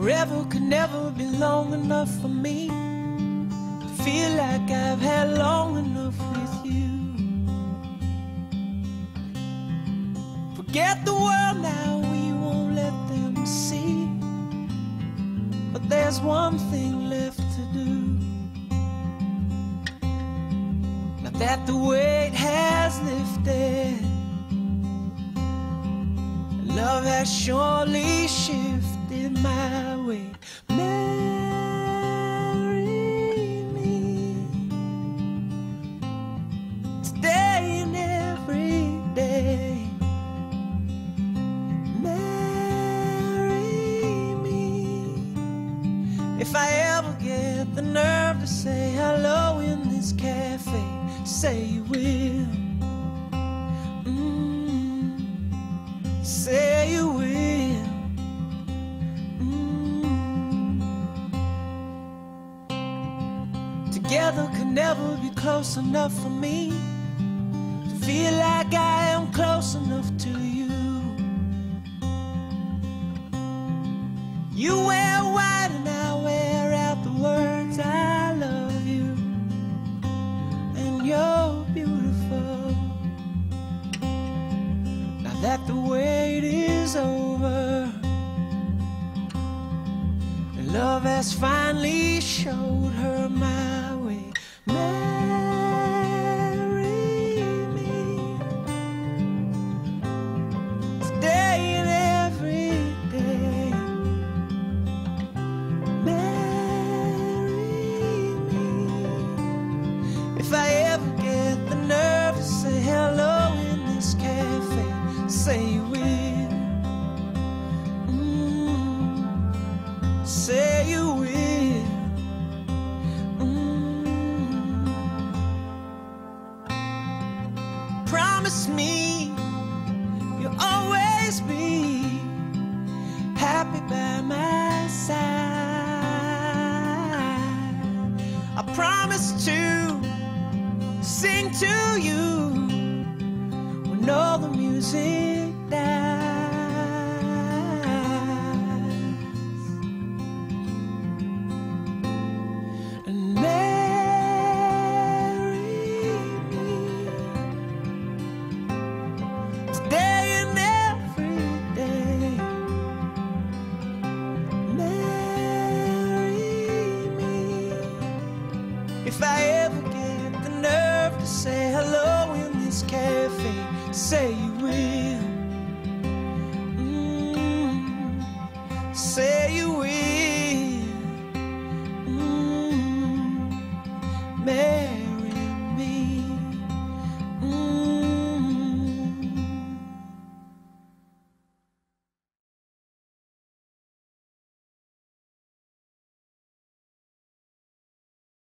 Forever could never be long enough for me to feel like I've had long enough with you. Forget the world now, we won't let them see. But there's one thing left to do. Now that the weight has lifted, love has surely shifted my way. Marry me today and every day. Marry me. If I ever get the nerve to say hello in this cafe, say you will. Say you will. Together could never be close enough for me to feel like I am close enough to you. You wear white and I wear out the words I love you, and you're beautiful. Now that the wait is over, and love has finally showed her my way. Marry me today and every day. Marry me. If I ever get the nerve to say hello in this cafe, say you will. Say you will. Promise me you'll always be happy by my side. I promise to sing to you when all the music dies. And marry me today and every day. Marry me. If I ever get the nerve to say hello in this cafe, say you will. Say you will.